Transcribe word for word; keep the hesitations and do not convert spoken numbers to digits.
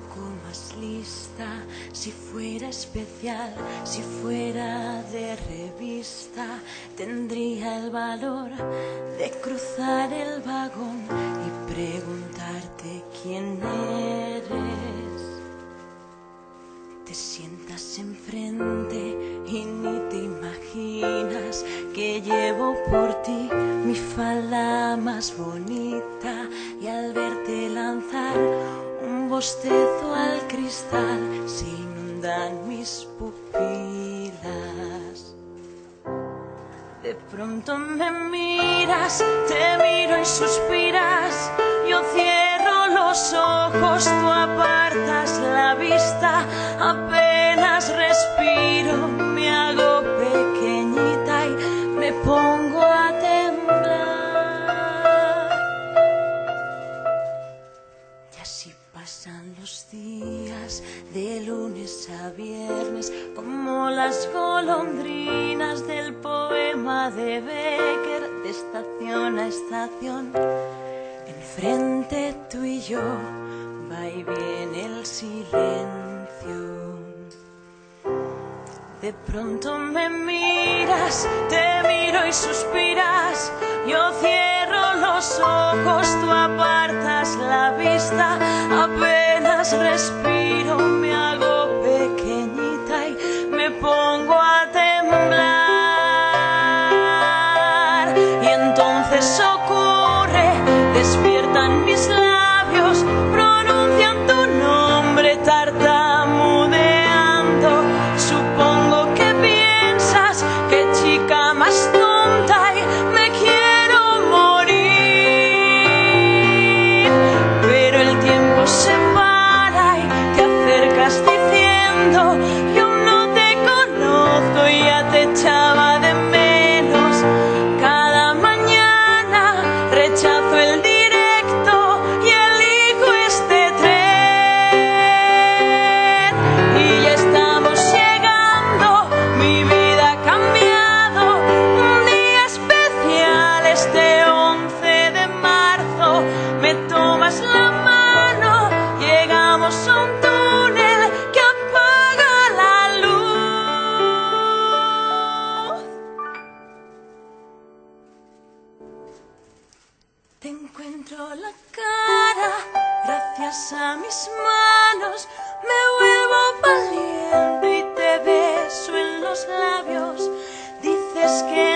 poco más lista, si fuera especial, si fuera de revista, tendría el valor de cruzar el vagón y preguntarte quién eres. Te sientas enfrente y ni te imaginas que llevo por ti mi falda más bonita, y al verte lanzar un bostezo al cristal se inundan mis pupilas. De pronto me miras, te miro y suspiras, yo cierro los ojos, tú apartas la vista, apenas respiro, me hago pequeñita y me pongo a temblar. Y así pasan los días, de lunes a viernes, como las golondrinas del poema de Becker, de estación a estación. Enfrente tú y yo, va y viene el silencio. De pronto me miras, te miro y suspiras, yo cierro los ojos, tú apartas la vista, apenas respiro, me hago pequeñita y me pongo a temblar. Y entonces ocurre, despiertan mis labios, pronuncian tu nombre tartamudeando. Supongo que piensas, qué chica más tonta, y me quiero morir. Pero el tiempo se para y te acercas diciendo, yo no te conozco y ya te echaba de menos. Cada mañana rechazo el directo y elijo este tren. Y ya estamos llegando, mi vida ha cambiado. Un día especial, este once de marzo. Me tomas la mano, llegamos a un túnel que apaga la luz. Te encuentro la cara, gracias a mis manos, me vuelvo valiente y te beso en los labios. Dices que